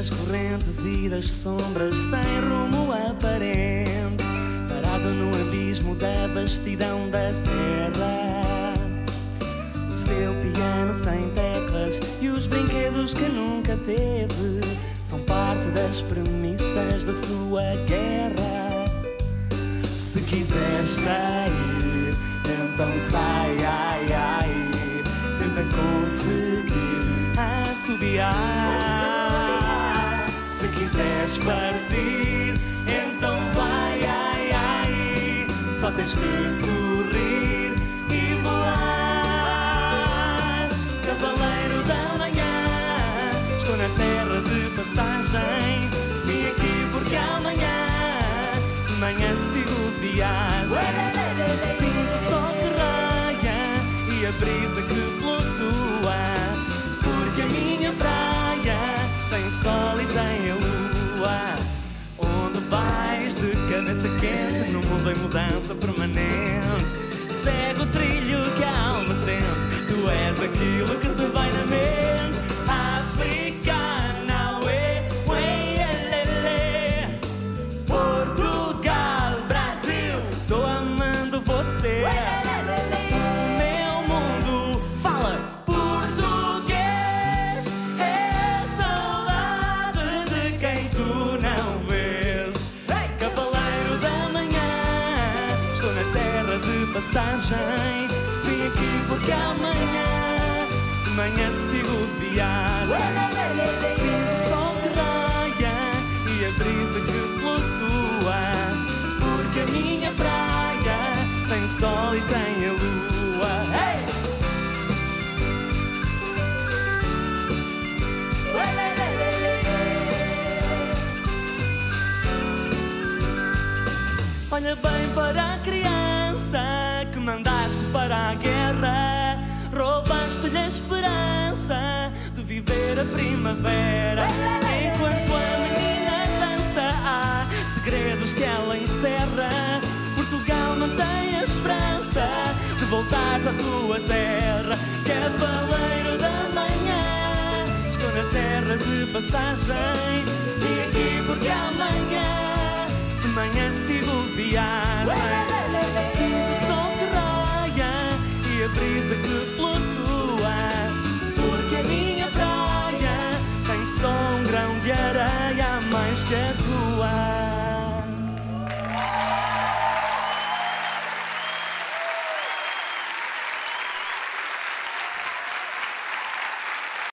das correntes e das sombras, sem rumo aparente, parado no abismo da vastidão da terra. O seu piano sem teclas e os brinquedos que nunca teve são parte das premissas da sua guerra. Se quiseres sair, então sai, ai, ai. Tenta conseguir assobiar. Se quiseres partir, então vai, ai, ai. Só tens que sorrir e voar. Cavaleiro da manhã, estou na terra de passagem. Vim aqui porque amanhã sigo viagem. Sinto o sol que raia e a brisa que flutua, porque a minha praia tem sol e tem a lua. Onde vais de cabeça quente, num mundo em mudança permanente, segue o trilho que a alma sente. Tu és aquilo que te vai na mente. África, Nauê, Uelele, Portugal, Brasil, tô amando você. Meu mundo fala português. É saudade de quem tu não vês. Cavaleiro da manhã, estou na terra de passagem. Vim aqui porque amanhã sigo viagem. Sinto o sol que raia e a brisa que flutua, porque a minha praia tem sol e tem a lua. Hey! Olha bem para a criança que mandaste para a guerra. Roubaste-lhe a esperança de viver a primavera. Enquanto a menina dança, há segredos que ela encerra. Portugal mantém a esperança de voltar à tua terra. Cavaleiro da manhã, estou na terra de passagem. Vim aqui porque amanhã sigo viagem. Sinto o sol que raia e a brisa que flutua, porque a minha praia tem só um grão de areia a mais que a tua.